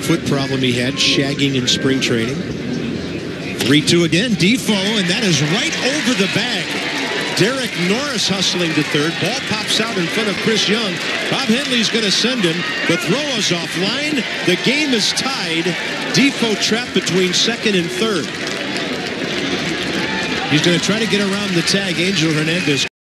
foot problem he had shagging in spring training. 3-2 again. Difo, and that is right over the bag. Derek Norris hustling to third. Ball pops out in front of Chris Young. Bob Henley's going to send him. The throw is offline. The game is tied. Difo trapped between second and third. He's going to try to get around the tag. Angel Hernandez